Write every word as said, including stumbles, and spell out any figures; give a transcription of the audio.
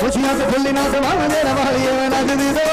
खुशियां से फुल्ली ना सवाल मेरा वाली नचदी